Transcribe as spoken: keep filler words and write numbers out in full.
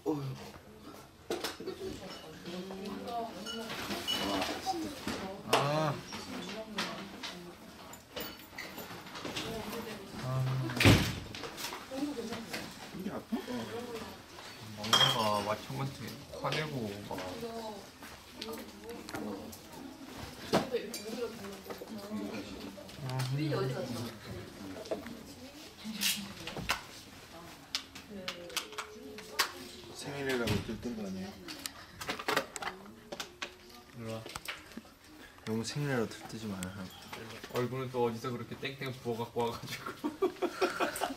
어휴. 아. 이게 아파? 막내가 마청한테 화내고 막. 민이 어디 갔어? 생일이라고 들뜬 거 아니에요? 일로와. 너무 생일이라고 들뜨지 마요. 얼굴은 또 어디서 그렇게 땡땡 부어갖고 와가지고.